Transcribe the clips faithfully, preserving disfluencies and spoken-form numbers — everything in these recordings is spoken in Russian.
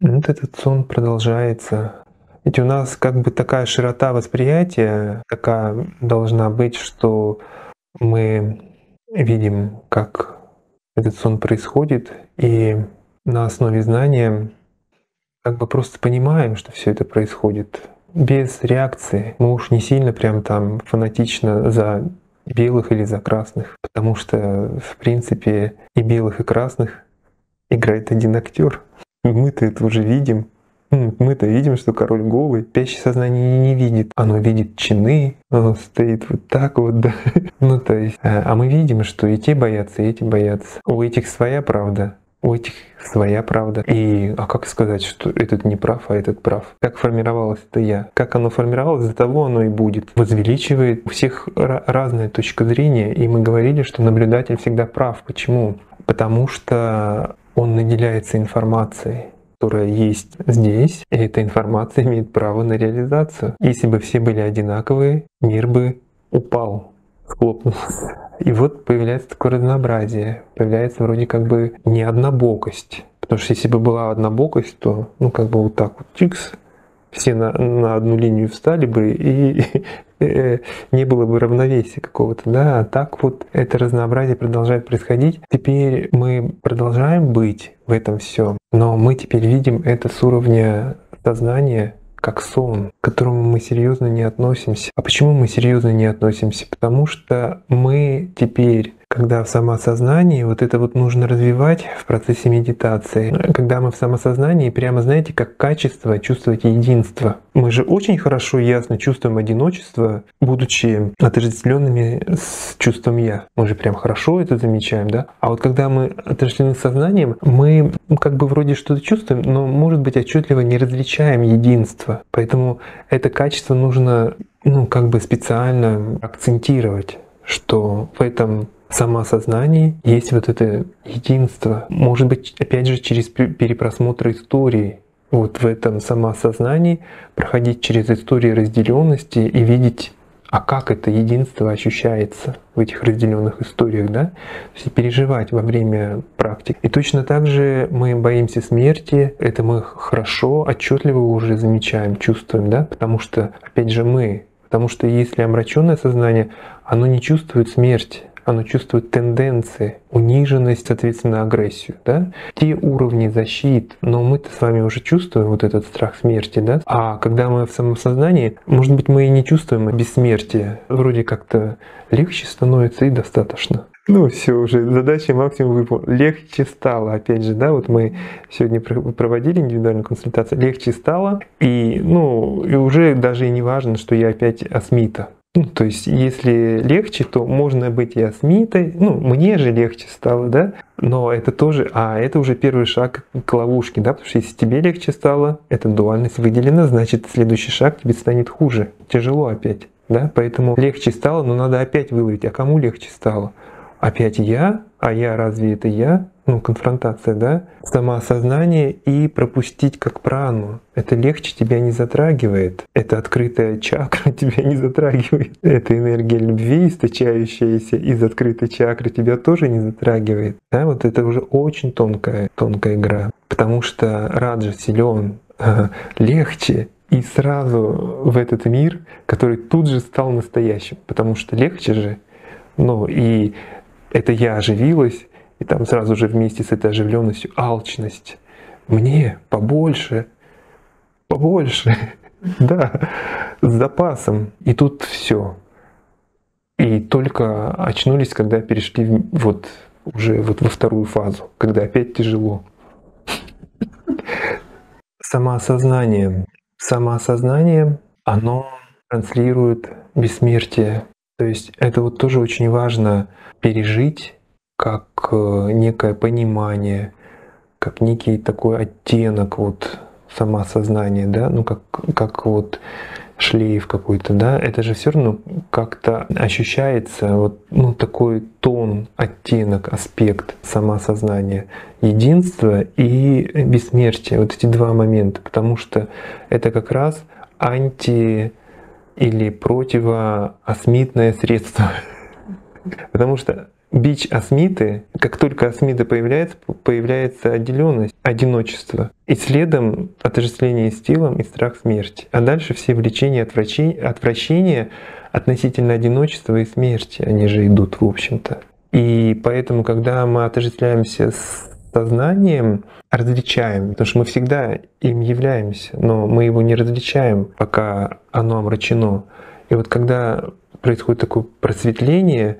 Вот этот сон продолжается. Ведь у нас как бы такая широта восприятия, такая должна быть, что мы видим, как этот сон происходит, и на основе знания как бы просто понимаем, что все это происходит без реакции. Мы уж не сильно прям там фанатично за белых или за красных, потому что в принципе и белых, и красных играет один актер. Мы-то это уже видим. М, Мы-то видим, что король голый. Спящее сознание не видит. Оно видит чины, оно стоит вот так вот, да. Ну, то есть, а а мы видим, что и те боятся, и эти боятся. У этих своя правда, у этих своя правда. И, а как сказать, что этот не прав, а этот прав? Как формировалось это я? Как оно формировалось, до того оно и будет. Возвеличивает. У всех ра- разная точка зрения, и мы говорили, что наблюдатель всегда прав. Почему? Потому что он наделяется информацией, которая есть здесь, и эта информация имеет право на реализацию. Если бы все были одинаковые, мир бы упал, схлопнулся. И вот появляется такое разнообразие, появляется вроде как бы не однобокость. Потому что если бы была однобокость, то ну как бы вот так вот чикс, все на, на одну линию встали бы, и э, не было бы равновесия какого-то, да, а так вот это разнообразие продолжает происходить. Теперь мы продолжаем быть в этом всем, но мы теперь видим это с уровня сознания как сон, к которому мы серьезно не относимся. А почему мы серьезно не относимся? Потому что мы теперь, когда в самосознании, вот это вот нужно развивать в процессе медитации. Когда мы в самосознании, прямо знаете, как качество чувствовать единство. Мы же очень хорошо и ясно чувствуем одиночество, будучи отождествленными с чувством «я». Мы же прям хорошо это замечаем, да? А вот когда мы отождествлены с сознанием, мы ну, как бы вроде что-то чувствуем, но, может быть, отчетливо не различаем единство. Поэтому это качество нужно ну, как бы специально акцентировать, что в этом самосознании есть вот это единство. Может быть, опять же, через перепросмотр истории. Вот в этом самосознании проходить через истории разделенности и видеть, а как это единство ощущается в этих разделенных историях, да? То есть переживать во время практик. И точно так же мы боимся смерти, это мы хорошо, отчетливо уже замечаем, чувствуем, да? Потому что, опять же, мы, потому что если омраченное сознание, оно не чувствует смерть, оно чувствует тенденции, униженность, соответственно, агрессию, да? Те уровни защит, но мы-то с вами уже чувствуем вот этот страх смерти, да? А когда мы в самосознании, может быть, мы и не чувствуем бессмертия, вроде как-то легче становится и достаточно. Ну все, уже задача максимум выполнена. Легче стало, опять же, да, вот мы сегодня проводили индивидуальную консультацию, легче стало, и, ну, и уже даже и не важно, что я опять асмита. Ну, то есть, если легче, то можно быть и асмитой. Ну, мне же легче стало, да? Но это тоже, а это уже первый шаг к ловушке, да? Потому что если тебе легче стало, эта дуальность выделена, значит, следующий шаг тебе станет хуже, тяжело опять, да? Поэтому легче стало, но надо опять выловить, а кому легче стало? Опять я? А я разве это я? Ну, конфронтация, да? Самоосознание и пропустить как прану. Это легче тебя не затрагивает. Это открытая чакра тебя не затрагивает. Эта энергия любви, источающаяся из открытой чакры, тебя тоже не затрагивает. Да, вот это уже очень тонкая, тонкая игра. Потому что раджа силен, легче, и сразу в этот мир, который тут же стал настоящим. Потому что легче же, ну и это я оживилась, и там сразу же вместе с этой оживленностью алчность. Мне побольше, побольше, да, с запасом. И тут все. И только очнулись, когда перешли вот уже вот во вторую фазу, когда опять тяжело. Самоосознание. Самоосознание, оно транслирует бессмертие. То есть это вот тоже очень важно пережить как некое понимание, как некий такой оттенок вот самосознания, да, ну как, как вот шлейф какой-то, да, это же все равно как-то ощущается вот ну, такой тон, оттенок, аспект самосознания, единство и бессмертие, вот эти два момента, потому что это как раз анти или противоасмитное средство. Потому что бич Асмиты, как только Асмита появляется, появляется отделенность, одиночество. И следом отождествление с телом и страх смерти. А дальше все влечения, отвращения относительно одиночества и смерти, они же идут, в общем-то. И поэтому, когда мы отождествляемся с сознанием, различаем, потому что мы всегда им являемся, но мы его не различаем, пока оно омрачено. И вот когда происходит такое просветление,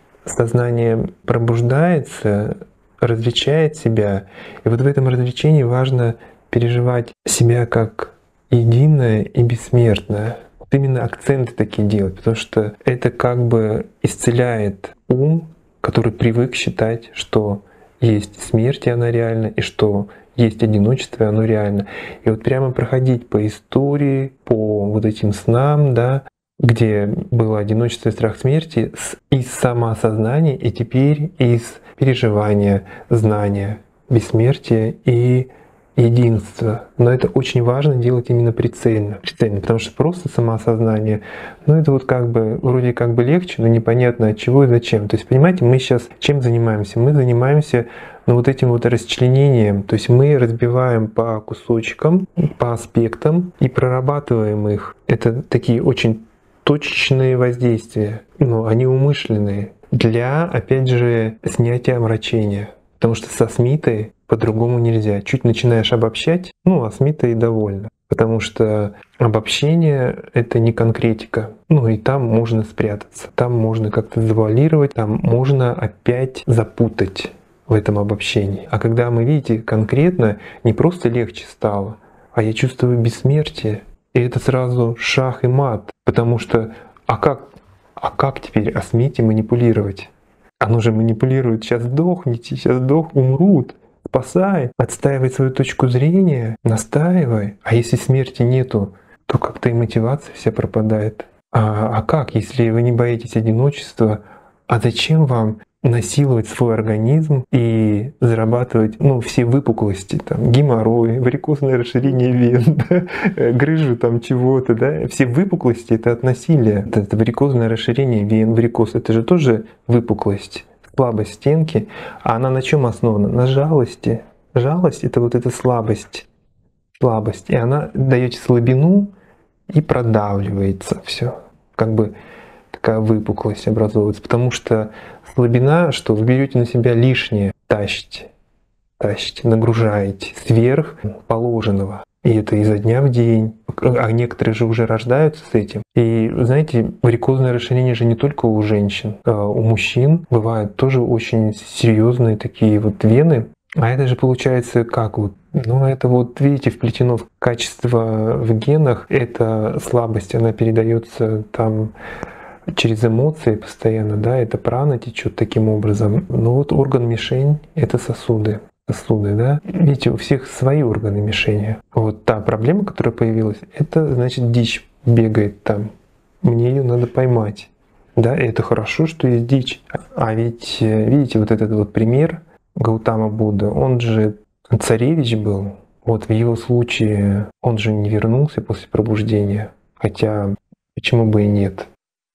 сознание пробуждается, различает себя. И вот в этом развлечении важно переживать себя как единое и бессмертное. Вот именно акценты такие делать, потому что это как бы исцеляет ум, который привык считать, что есть смерть, и она реальна, и что есть одиночество, и оно реально. И вот прямо проходить по истории, по вот этим снам, да, где было одиночество и страх смерти, из самоосознания, и теперь из переживания, знания, бессмертия и единства. Но это очень важно делать именно прицельно, прицельно, потому что просто самоосознание, ну это вот как бы вроде как бы легче, но непонятно от чего и зачем. То есть, понимаете, мы сейчас чем занимаемся? Мы занимаемся ну, вот этим вот расчленением, то есть мы разбиваем по кусочкам, по аспектам и прорабатываем их. Это такие очень точечные воздействия, но они умышленные для, опять же, снятия омрачения. Потому что со Асмитой по-другому нельзя. Чуть начинаешь обобщать, ну, Асмита и довольна. Потому что обобщение — это не конкретика. Ну и там можно спрятаться, там можно как-то завуалировать, там можно опять запутать в этом обобщении. А когда мы, видите, конкретно, не просто легче стало, а я чувствую бессмертие, и это сразу шах и мат. Потому что, а как, а как теперь Асмите манипулировать? Оно же манипулирует, сейчас сдохните, сейчас сдох, умрут, спасай, отстаивай свою точку зрения, настаивай. А если смерти нету, то как-то и мотивация вся пропадает. А, а как, если вы не боитесь одиночества, а зачем вам насиловать свой организм и зарабатывать ну, все выпуклости, там, геморрой, варикозное расширение вен, да, грыжу там чего-то, да, все выпуклости — это от насилия. Это, это варикозное расширение вен, варикоз — это же тоже выпуклость, слабость стенки, а она на чем основана? На жалости. Жалость — это вот эта слабость, слабость, и она дает слабину и продавливается все, как бы такая выпуклость образовывается, потому что слабина, что вы берете на себя лишнее, тащите, тащите, нагружаете сверх положенного. И это изо дня в день. А некоторые же уже рождаются с этим. И знаете, варикозное расширение же не только у женщин, а у мужчин бывают тоже очень серьезные такие вот вены. А это же получается как вот? Ну это вот, видите, вплетено в качество в генах. Эта слабость, она передается там через эмоции постоянно, да, это прана течет таким образом. Но вот орган-мишень — это сосуды. Сосуды, да. Видите, у всех свои органы мишени. Вот та проблема, которая появилась, это значит дичь бегает там. Мне ее надо поймать. Да, и это хорошо, что есть дичь. А ведь, видите, вот этот вот пример Гаутама Будда, он же царевич был. Вот в его случае он же не вернулся после пробуждения. Хотя почему бы и нет.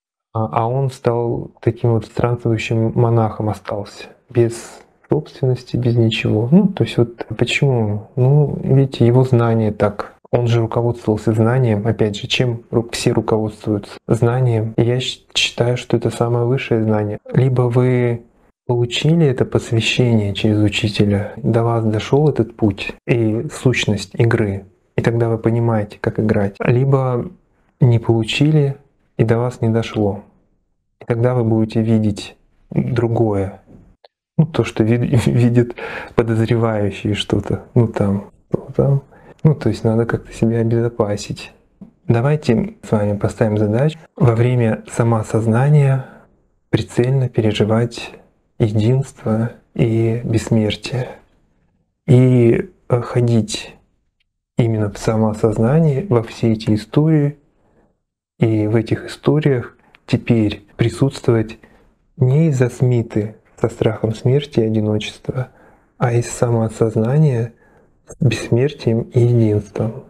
А он стал таким вот странствующим монахом остался, без собственности, без ничего. Ну, то есть вот почему? Ну, видите, его знание так. Он же руководствовался знанием, опять же, чем все руководствуются? Знанием. И я считаю, что это самое высшее знание. Либо вы получили это посвящение через учителя, до вас дошел этот путь и сущность игры, и тогда вы понимаете, как играть. Либо не получили, и до вас не дошло. И тогда вы будете видеть другое. Ну, то, что вид- видят подозревающие что-то. Ну, там, там. Ну, то есть надо как-то себя обезопасить. Давайте с вами поставим задачу во время самоосознания прицельно переживать единство и бессмертие. И ходить именно в самоосознании во все эти истории, и в этих историях теперь присутствовать не из-за Асмиты со страхом смерти и одиночества, а из самоосознания с бессмертием и единством.